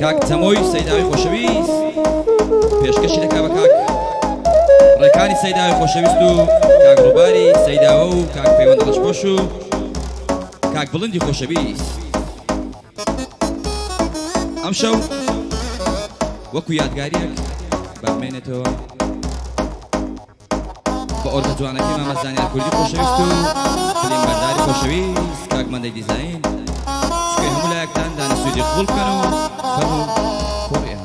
كاك تموي سيداوي خوشويس بيشكشي لك بكاك ركاني سيداوي خوشويستو كاك روباري سيداوو كاك بيوان دلشبوشو كاك بلندي خوشويس امشو وكو يادگاريك بامينتو بأورد جوانا كيما مزاني الكلي خوشويستو كلين برداري خوشويس كاك مندي ديزاين شكوي همولا يكتان داني سودي قبول كانو فرمو كوريان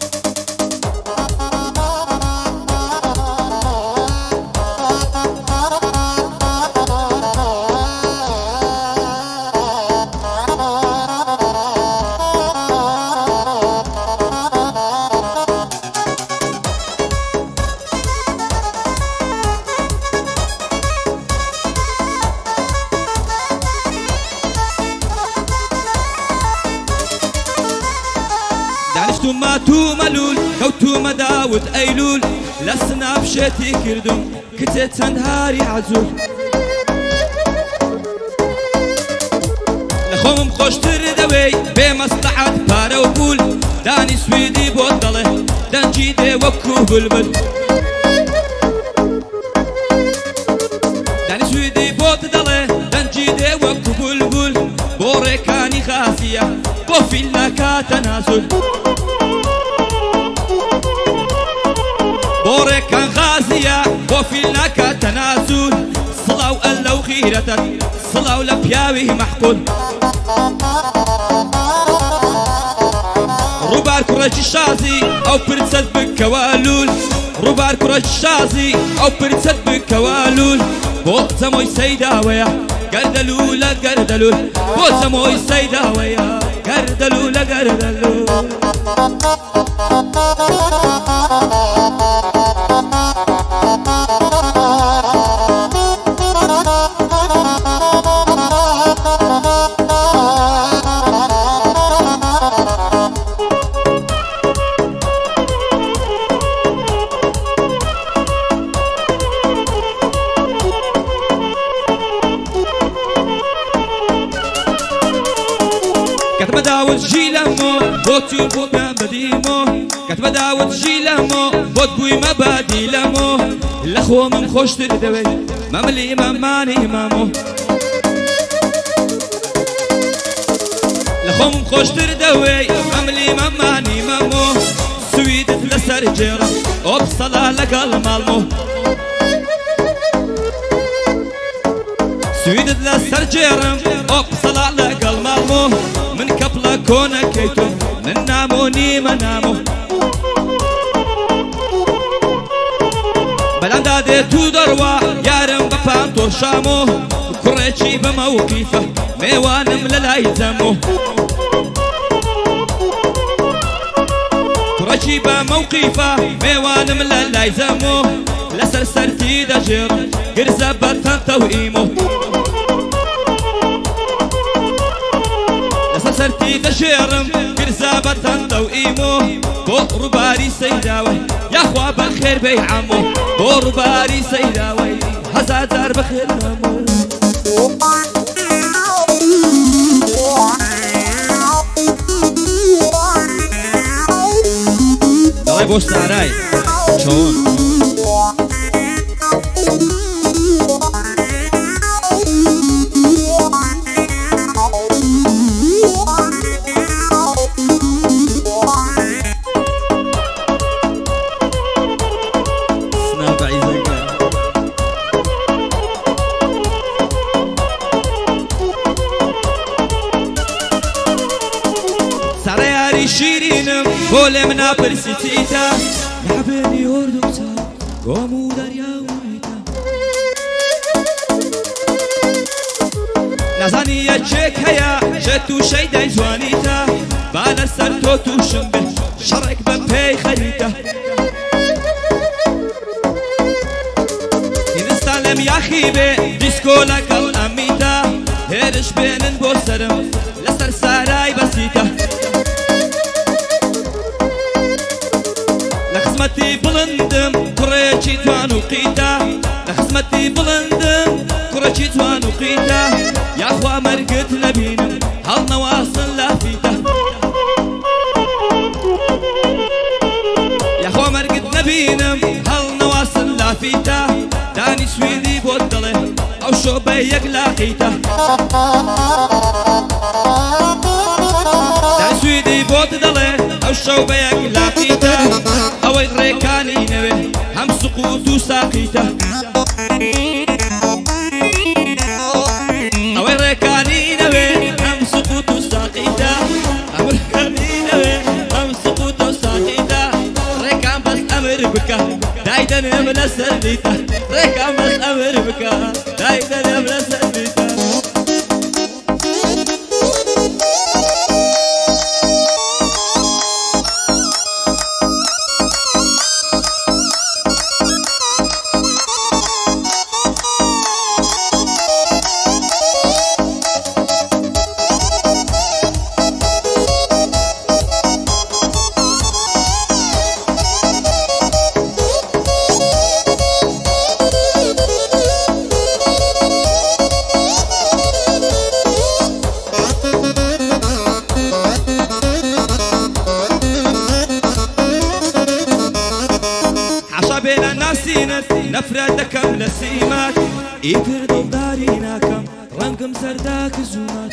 تو ملول كوتو مداود ايلول لسنا بشتي كردم كتت هاري عزول لخوم خوشتر دوي بمصلحة بارا وبول داني سويدي بوضله دنجي دي وكو بلبل داني سويدي بوضله دنجي دي وكو بلبل بوريكاني خاسية بوفيلنا كاتنازل بورك كان غازية وفيلنا كتنازل صلاو ألو خيرتك صلاو لبياوي محقول روبار كرج الشازي أو برتسد بكوالول روبار كرج الشازي أو برتسد بكوالول بوزا موي سيداويا قردلولا قردلول بوزا موي سيداويا قردلولا قردلول كتب داود جيلمو بوتو بوغا بديمو كتب داود جيلمو بوت بوي مبادي لمو الاخو من خوش تردوي مملي مماني مامو الاخو من خوش تردوي مملي مماني مامو سويد لسر جيرا وبصلا لقال مالمو سويد لسر جيرا وبصلا لقال مالمو من قبل كونا كيتو من ناموني منامو بلاندا دي تو دروا يارم بفانتو شامو كريتشي بموقفه ميوانم للايزمو كريتشي بموقفه ميوانم للايزمو لسرسرتي دجر قرزة بطنتو ايمو سرتي دشيرم كرزابة توئيمو بور باري سيداوي يا اخوا بالخير بي عمو بور باري سيداوي هزازار بخير عمو دواي بوش ساراي شون شيرينم قول منا برسيتيتا لعبني وردوتا قومو دريا ويتا نزاني يجيك هيا جتو شيداي جوانيتا بانا سرتو توشنبه شرك ببهي خريتا ينستعلم يا خيبه ديسكو لقل اميتا هيرش بينن بوسرم لسر ساراي بسيتا لخزمتي بلندم كريتشي توانو قيتا لخزمتي بلندم كريتشي توانو قيتا يا اخوا مرقت لبينم هالنا واصل لافيتا فيته داني سويدي بودله او شوبيك لاقيته داني سويدي بودله او شوبيك لاقيته او ريكاني نوي هم سقوط وساقيته او ريكاني نوي هم سقوط وساقيته او ريكاني نوي هم سقوط وساقيته ريكان بس امر بك دايدن من سليته ريكان بس امر بك دايدن من سليته نفرتك لسيمات يتر ضلدارينا كم رنقم سرداك الزومات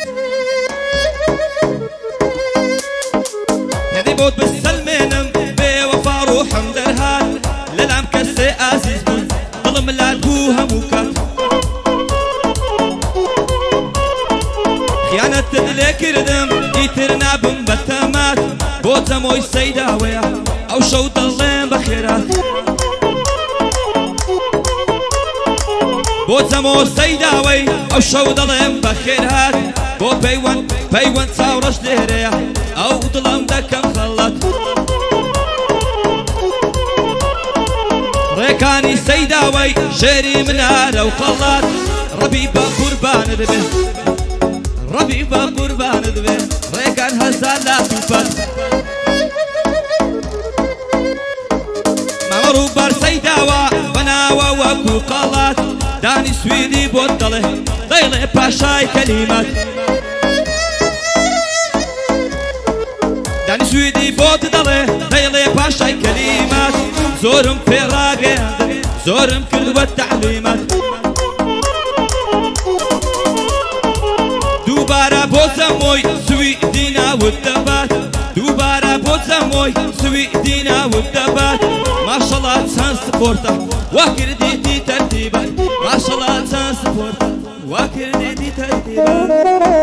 هذي بوت بالسلمينم بوفا روحم درهات للعم كسي عزيز بن ظلم لالبوها موكات خيانة تدليك ردم يترنا بمبتمات بوت زموي سيداوية او شوط اللين بخيرات بۆ جەمۆ سەیداوەی ئەو شەو دەڵێم بەخێرهات بۆ پەیوەند چاوڕەش لێرەیە ئەو دڵم دەکەم خەڵەت ڕێکانی سەیداوەی شێری منارە و خەڵات ڕەبی بە قوربانت بێ ڕەبی بە قوربانت بێ ڕێکان هەزار لات و پەت مەمەڕ و بەر سەیداوە بەناوە وەکو قەڵات داني سويدي بودله ضيلي باشاي كلمات داني سويدي بودله ضيلي باشاي كلمات زورم في راقي زورم كل والتعليمات دوباره بوزموي سويدينا والدبات دوباره بوزموي سويدينا والدبات ما شاء الله تسان سبورته وكرديتي ترتيبات ما شاء الله تسان سبورته وكرديتي ترتيبات